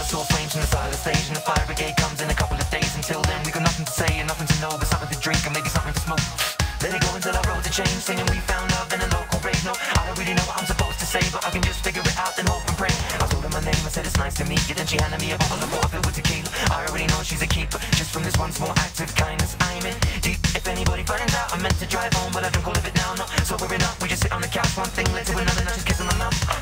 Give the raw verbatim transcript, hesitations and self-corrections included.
saw flames from the side of the stage, and the fire brigade comes in a couple of days. Until then, we got nothing to say and nothing to know, but something to drink and maybe something to smoke. Let it go until our roads are changed, singing we found love in a local rave. No, I don't really know what I'm supposed to say, but I can just figure it out and hope and pray. I told her my name, I said it's nice to meet you, then she handed me a bottle of water filled with tequila. I already know she's a keeper, just from this one small act of kindness. I'm in deep. If anybody finds out, I meant to drive home, but I don't go live it now. No, sobering up, we just sit on the couch, one thing led to another, not just kissing my mouth.